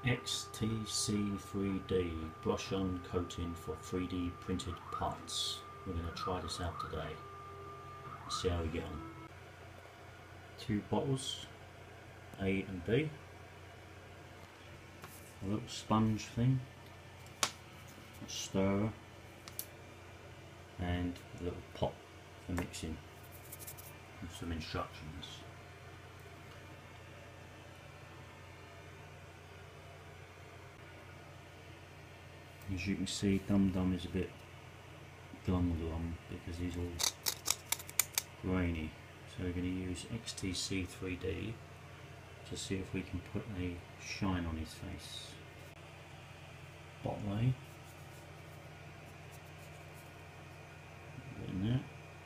Xtc3d brush on coating for 3D printed parts. We're going to try this out today. Let's see how we get on. Two bottles, A and B. A little sponge thing, a stirrer, and a little pot for mixing, with some instructions. As you can see, Dum Dum is a bit glum because he's all grainy. So we're going to use Xtc3d to see if we can put a shine on his face. Bottle A. Put it in there.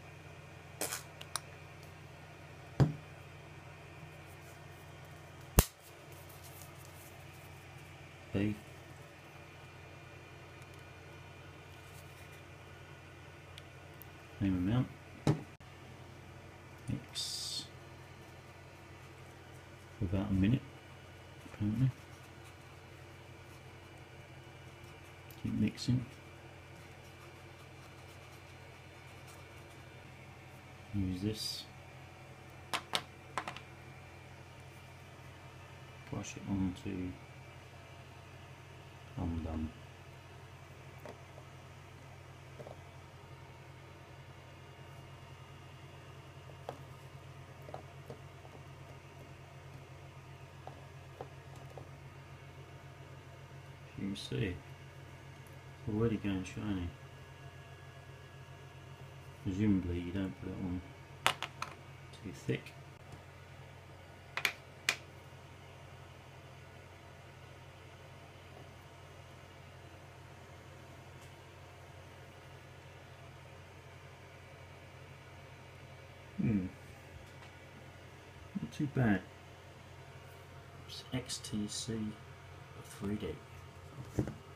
B. Same amount. Mix for about a minute, apparently. Keep mixing. Use this. Brush it onto Dum Dum. You can see it's already going shiny. Presumably you don't put it on too thick. Not too bad. It's Xtc3d.